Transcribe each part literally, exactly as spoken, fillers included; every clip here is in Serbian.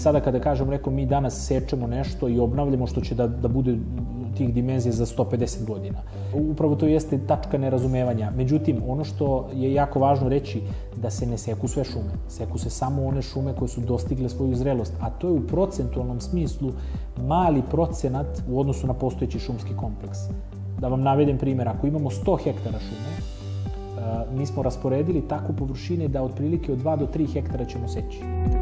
Sada kada kažem, rekao, mi danas sečemo nešto i obnavljamo što će da, da bude tih dimenzija za sto pedeset godina. Upravo to jeste tačka nerazumevanja. Međutim, ono što je jako važno reći, da se ne seku sve šume. Seku se samo one šume koje su dostigle svoju zrelost, a to je u procentualnom smislu mali procenat u odnosu na postojeći šumski kompleks. Da vam navedem primjer, ako imamo sto hektara šume, mi smo rasporedili takvu površine da otprilike od dva do tri hektara ćemo seći.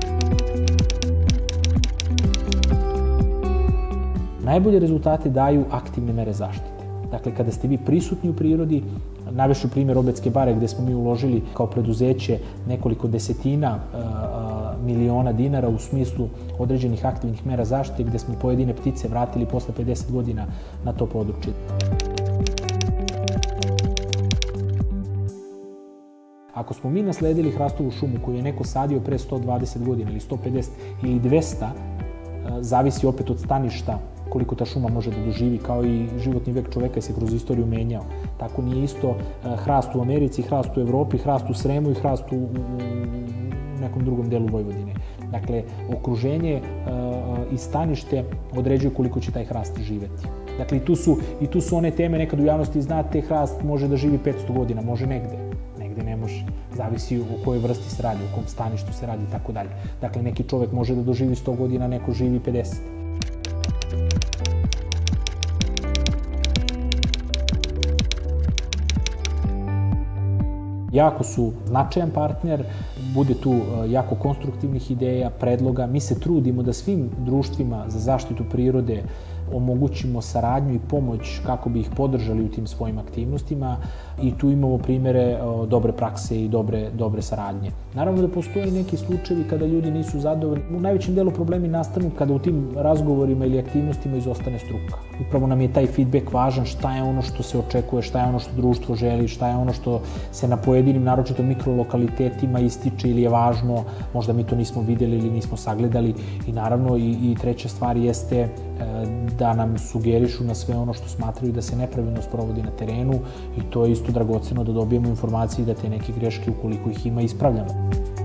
Najbolje rezultate daju aktivne mere zaštite. Dakle, kada ste vi prisutni u prirodi, navešću primjer Obedske bare gde smo mi uložili kao preduzeće nekoliko desetina miliona dinara u smislu određenih aktivnih mera zaštite gde smo pojedine ptice vratili posle pedeset godina na to područje. Ako smo mi nasledili hrastovu šumu koju je neko sadio pre sto dvadeset godina ili sto pedeset ili dvesta, zavisi opet od staništa koliko ta šuma može da doživi, kao i životni vek čoveka se kroz istoriju menjao. Tako nije isto hrast u Americi, hrast u Evropi, hrast u Sremu i hrast u nekom drugom delu Vojvodine. Dakle, okruženje i stanište određuju koliko će taj hrast živeti. Dakle, i tu su, i tu su one teme, nekad u javnosti znate, hrast može da živi petsto godina, može negde, negde ne može. Zavisi o kojoj vrsti se radi, o kom staništu se radi i tako dalje. Dakle, neki čovek može da doživi sto godina, neko živi pedeset. Jako su značajan partner, bude tu jako konstruktivnih ideja, predloga. Mi se trudimo da svim društvima za zaštitu prirode omogućimo saradnju i pomoć kako bi ih podržali u tim svojim aktivnostima i tu imamo primere dobre prakse i dobre, dobre saradnje. Naravno da postoje neki slučajevi kada ljudi nisu zadovoljni. U najvećem delu problemi nastanu kada u tim razgovorima ili aktivnostima izostane struka. Upravo nam je taj feedback važan, šta je ono što se očekuje, šta je ono što društvo želi, šta je ono što se na pojedinim, naročito mikrolokalitetima ističe ili je važno, možda mi to nismo videli ili nismo sagledali i naravno i, i treća stvar jeste da nam sugerišu na sve ono što smatraju da se nepravilno sprovodi na terenu i to je isto dragoceno da dobijemo informacije i da te neke greške, ukoliko ih ima, ispravljamo.